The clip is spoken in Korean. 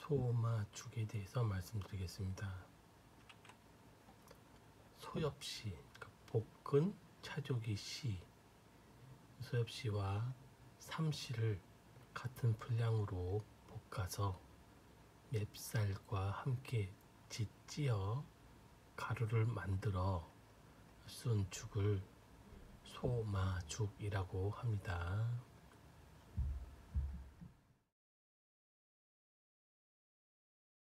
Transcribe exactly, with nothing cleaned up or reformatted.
소마죽에 대해서 말씀드리겠습니다. 소엽씨, 볶은 차조기 씨, 소엽씨와 삼씨를 같은 분량으로 볶아서 맵쌀과 함께 짓찌어 가루를 만들어 쓴 죽을 소마죽이라고 합니다.